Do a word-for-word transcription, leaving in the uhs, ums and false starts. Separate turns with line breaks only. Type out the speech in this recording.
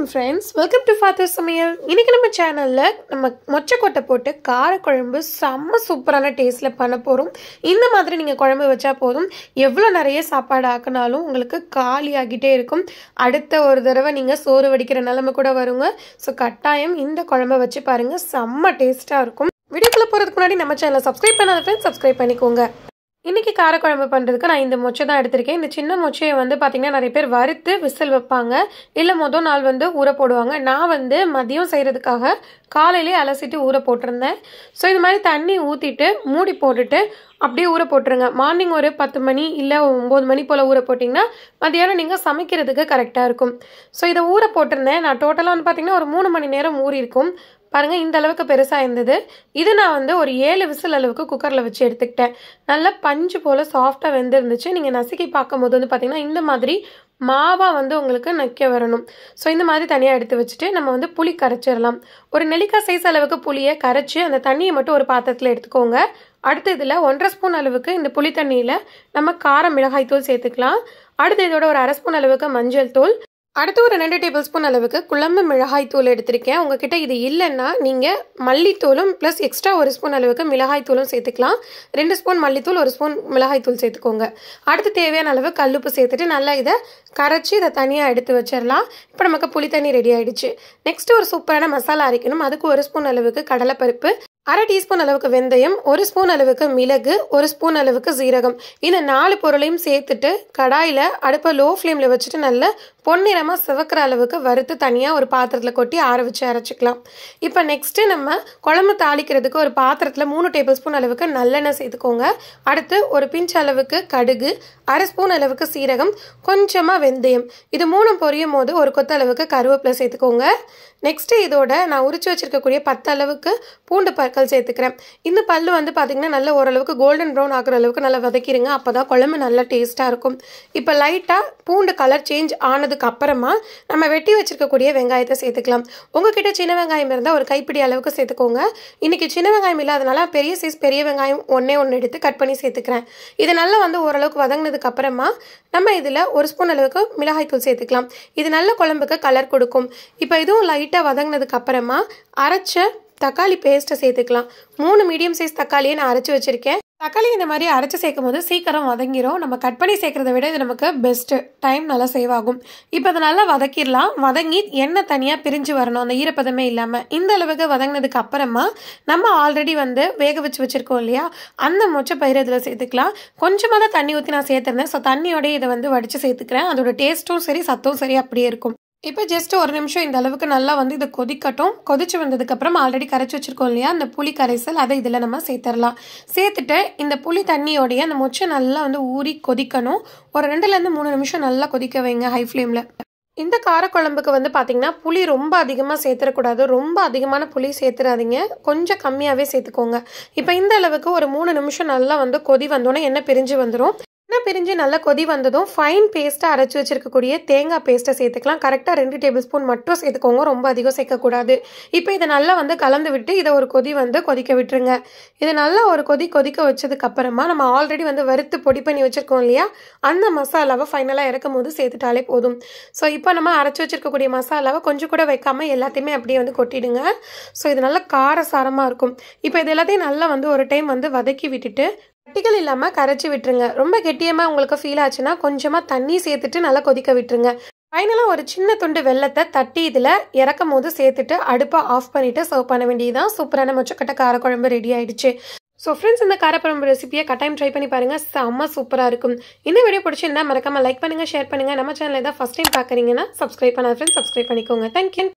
வணக்கம் friends, welcome to father சமையல். இன்றைக்கி நம்ம சேனலில் நம்ம மொச்சக்கொட்டை போட்டு காரக்குழம்பு செம்ம சூப்பரான டேஸ்ட்டில் பண்ண போகிறோம். இந்த மாதிரி நீங்கள் குழம்பு வச்சா போதும், எவ்வளோ நிறைய சாப்பாடு ஆக்கினாலும் உங்களுக்கு காலி ஆகிட்டே இருக்கும். அடுத்த ஒரு தடவை நீங்கள் சோறு வடிக்கிற நிலைமை கூட வருங்க. ஸோ கட்டாயம் இந்த குழம்பை வச்சு பாருங்கள், செம்ம டேஸ்ட்டாக இருக்கும். வீடியோக்குள்ளே போகிறதுக்கு முன்னாடி நம்ம சேனலை சப்ஸ்கிரைப் பண்ணாத ஃப்ரெண்ட்ஸ் சப்ஸ்கிரைப் பண்ணிக்கோங்க. இன்றைக்கி காரக்குழம்பு பண்ணுறதுக்கு நான் இந்த மொச்சை தான் எடுத்திருக்கேன். இந்த சின்ன மொச்சையை வந்து பார்த்திங்கன்னா நிறைய பேர் வறுத்து விசில் வைப்பாங்க, இல்லை மொதல் நாள் வந்து ஊற போடுவாங்க. நான் வந்து மதியம் செய்கிறதுக்காக காலையிலே அலசிட்டு ஊற போட்டிருந்தேன். ஸோ இது மாதிரி தண்ணி ஊற்றிட்டு மூடி போட்டுட்டு அப்படியே ஊற போட்டுருங்க. மார்னிங் ஒரு பத்து மணி இல்லை ஒம்பது மணி போல் ஊற போட்டிங்கன்னா மதியானம் நீங்கள் சமைக்கிறதுக்கு கரெக்டாக இருக்கும். ஸோ இதை ஊற போட்டிருந்தேன். நான் டோட்டலாக வந்து பார்த்திங்கன்னா ஒரு மூணு மணி நேரம் ஊறி இருக்கும். பாருங்கள், இந்த அளவுக்கு பெருசாக இருந்தது. இது நான் வந்து ஒரு ஏழு விசில் அளவுக்கு குக்கரில் வச்சு எடுத்துக்கிட்டேன். நல்லா பஞ்சு போல் சாஃப்டாக வெந்திருந்துச்சு. நீங்கள் நசுக்கி பார்க்கும் போது வந்து பார்த்திங்கன்னா இந்த மாதிரி மாவாக வந்து உங்களுக்கு நக்க வரணும். ஸோ இந்த மாதிரி தனியாக எடுத்து வச்சுட்டு நம்ம வந்து புளி கரைச்சிடலாம். ஒரு நெல்லிக்காய் சைஸ் அளவுக்கு புளியை கரைச்சி அந்த தண்ணியை மட்டும் ஒரு பாத்திரத்தில் எடுத்துக்கோங்க. அடுத்து இதில் ஒன்றரை ஸ்பூன் அளவுக்கு இந்த புளி தண்ணியில் நம்ம கார மிளகாய் தூள் சேர்த்துக்கலாம். அடுத்து இதோட ஒரு அரை ஸ்பூன் அளவுக்கு மஞ்சள் தூள், அடுத்து ஒரு ரெண்டு டேபிள் ஸ்பூன் அளவுக்கு குழம்பு மிளகாய் தூள் எடுத்திருக்கேன். உங்ககிட்ட இது இல்லைன்னா நீங்கள் மல்லித்தூளும் ப்ளஸ் எக்ஸ்ட்ரா ஒரு ஸ்பூன் அளவுக்கு மிளகாய் தூளும் சேர்த்துக்கலாம். ரெண்டு ஸ்பூன் மல்லித்தூள், ஒரு ஸ்பூன் மிளகாய் தூள் சேர்த்துக்கோங்க. அடுத்து தேவையான அளவு கல்லுப்பு சேர்த்துட்டு நல்லா இதை கரைச்சி இதை தனியாக எடுத்து வச்சிடலாம். இப்போ நமக்கு புளி தண்ணி ரெடி ஆகிடுச்சு. நெக்ஸ்ட்டு ஒரு சூப்பரான மசாலா அரைக்கணும். அதுக்கு ஒரு ஸ்பூன் அளவுக்கு கடலைப்பருப்பு, அரை டீஸ்பூன் அளவுக்கு வெந்தயம், ஒரு ஸ்பூன் அளவுக்கு மிளகு, ஒரு ஸ்பூன் அளவுக்கு சீரகம், இந்த நாலு பொருளையும் சேர்த்துட்டு கடாயில் அடுப்பை லோ ஃப்ளேமில் வச்சுட்டு நல்லா பொன்னிறமாக சிவக்கிற அளவுக்கு வறுத்து தனியாக ஒரு பாத்திரத்தில் கொட்டி ஆற வச்சு அரைச்சிக்கலாம். இப்போ நெக்ஸ்ட்டு நம்ம குழம்பு தாளிக்கிறதுக்கு ஒரு பாத்திரத்தில் மூணு டேபிள் ஸ்பூன் அளவுக்கு நல்லெண்ணெய் சேர்த்துக்கோங்க. அடுத்து ஒரு பிஞ்ச் அளவுக்கு கடுகு, அரை ஸ்பூன் அளவுக்கு சீரகம், கொஞ்சமாக வெந்தயம், இது மூணு பொரியும் போது ஒரு கொத்த அளவுக்கு கருவேப்பிலை சேர்த்துக்கோங்க. நெக்ஸ்ட்டு இதோட நான் உரிச்சு வச்சிருக்கக்கூடிய பத்து அளவுக்கு பூண்டு பற்கள் சேர்த்துக்கிறேன். இந்த பல்லு வந்து பார்த்திங்கன்னா நல்ல ஓரளவுக்கு கோல்டன் ப்ரௌன் ஆகிற அளவுக்கு நல்லா வதக்கிடுங்க. அப்போ தான் குழம்பு நல்லா டேஸ்ட்டாக இருக்கும். இப்போ லைட்டாக பூண்டு கலர் சேஞ்ச் ஆனதுக்கு அப்புறமா நம்ம வெட்டி வச்சிருக்கக்கூடிய வெங்காயத்தை சேர்த்துக்கலாம். உங்ககிட்ட சின்ன வெங்காயம் இருந்தால் ஒரு கைப்பிடி அளவுக்கு சேர்த்துக்கோங்க. இன்றைக்கி சின்ன வெங்காயம் இல்லாதனால பெரிய சைஸ் பெரிய வெங்காயம் ஒன்றே ஒன்று எடுத்து கட் பண்ணி சேர்த்துக்கிறேன். இது நல்லா வந்து ஓரளவுக்கு வதங்கினதுக்கு அப்புறமா நம்ம இதில் ஒரு ஸ்பூன் அளவுக்கு மிளகாய் தூள் சேர்த்துக்கலாம். இது நல்ல குழம்புக்கு கலர் கொடுக்கும். இப்போ இதுவும் லைட்டாக வதங்கினதுக்கு அப்புறமா அரைச்ச தக்காளி பேஸ்ட்டை சேர்த்துக்கலாம். மூணு மீடியம் சைஸ் தக்காளியை நான் அரைச்சி வச்சுருக்கேன். தக்காளி இந்த மாதிரி அரைச்சி சேர்க்கும் போது சீக்கிரம் வதங்கிடும். நம்ம கட் பண்ணி சேர்க்குறத விட இது நமக்கு பெஸ்ட்டு, டைம் நல்லா சேவ் ஆகும். இப்போ அதை நல்லா வதக்கிடலாம். வதங்கி எண்ணெய் தனியாக பிரிஞ்சு வரணும், அந்த ஈரப்பதமே இல்லாமல். இந்த அளவுக்கு வதங்கினதுக்கு அப்புறமா நம்ம ஆல்ரெடி வந்து வேக வச்சு வச்சுருக்கோம் இல்லையா, அந்த மொச்சை பயிர் இதில் சேர்த்துக்கலாம். கொஞ்சமாக தான் தண்ணி ஊற்றி நான் சேர்த்துருந்தேன். ஸோ தண்ணியோடய இதை வந்து வடித்து சேர்த்துக்கிறேன். அதோட டேஸ்ட்டும் சரி சத்தும் சரி அப்படியே இருக்கும். இப்போ ஜஸ்ட் ஒரு நிமிஷம் இந்த அளவுக்கு நல்லா வந்து இது கொதிக்கட்டும். கொதிச்சு வந்ததுக்கப்புறம் ஆல்ரெடி கரைச்சி வச்சுருக்கோம் இல்லையா அந்த புளி கரைசல், அதை இதில் நம்ம சேர்த்துடலாம். சேர்த்துட்டு இந்த புளி தண்ணியோடைய அந்த மொச்சை நல்லா வந்து ஊறி கொதிக்கணும். ஒரு ரெண்டுலேருந்து மூணு நிமிஷம் நல்லா கொதிக்க வைங்க ஹை ஃப்ளேமில். இந்த காரக்குழம்புக்கு வந்து பார்த்திங்கன்னா புளி ரொம்ப அதிகமாக சேர்த்துடக்கூடாது, ரொம்ப அதிகமான புளி சேர்த்துடாதீங்க, கொஞ்சம் கம்மியாகவே சேர்த்துக்கோங்க. இப்போ இந்த அளவுக்கு ஒரு மூணு நிமிஷம் நல்லா வந்து கொதி வந்தோன்னே எண்ணெய் பிரிஞ்சு வந்துடும். எண்ணெய் பிரிஞ்சு நல்லா கொதி வந்ததும் ஃபைன் பேஸ்ட்டாக அரைச்சி வச்சிருக்கக்கூடிய தேங்காய் பேஸ்ட்டை சேர்த்துக்கலாம். கரெக்டாக ரெண்டு டேபிள் ஸ்பூன் மட்டும் சேர்த்துக்கோங்க, ரொம்ப அதிகம் சேர்க்கக்கூடாது. இப்போ இதை நல்லா வந்து கலந்து விட்டு இதை ஒரு கொதி வந்து கொதிக்க விட்டுருங்க. இது நல்லா ஒரு கொதி கொதிக்க வச்சதுக்கு அப்புறமா நம்ம ஆல்ரெடி வந்து வறுத்து பொடி பண்ணி வச்சுருக்கோம் இல்லையா, அந்த மசாலாவை ஃபைனலாக இறக்கும் போது சேர்த்துட்டாலே போதும். ஸோ இப்போ நம்ம அரைச்சி வச்சிருக்கக்கூடிய மசாலாவை கொஞ்சம் கூட வைக்காமல் எல்லாத்தையுமே அப்படியே வந்து கொட்டிடுங்க. ஸோ இது நல்லா காரசாரமாக இருக்கும். இப்போ இது எல்லாத்தையும் நல்லா வந்து ஒரு டைம் வந்து வதக்கி விட்டுட்டு கட்டிகள் இல்லாமல் கரைச்சி விட்டுருங்க. ரொம்ப கெட்டியமாக உங்களுக்கு ஃபீல் ஆச்சுன்னா கொஞ்சமாக தண்ணி சேர்த்துட்டு நல்லா கொதிக்க விட்டுருங்க. ஃபைனலாக ஒரு சின்ன துண்டு வெள்ளத்தை தட்டி இதில் இறக்கும் போது சேர்த்துட்டு அடுப்பை ஆஃப் பண்ணிவிட்டு சர்வ் பண்ண வேண்டியதுதான். சூப்பரான மொச்சக்கொட்டை காரக்குழம்பு ரெடி ஆகிடுச்சு. ஸோ ஃப்ரெண்ட்ஸ், இந்த காரக்குழம்பு ரெசிபியை கட்டாயம் ட்ரை பண்ணி பாருங்கள், செம்ம சூப்பராக இருக்கும். இந்த வீடியோ பிடிச்சிருந்தா மறக்காமல் லைக் பண்ணுங்கள், ஷேர் பண்ணுங்கள். நம்ம சேனலில் தான் ஃபஸ்ட் டைம் பார்க்குறீங்கன்னா சப்ஸ்கிரைப் பண்ணாத ஃப்ரெண்ட்ஸ் சப்ஸ்கிரைப் பண்ணிக்கோங்க. தேங்க்யூ.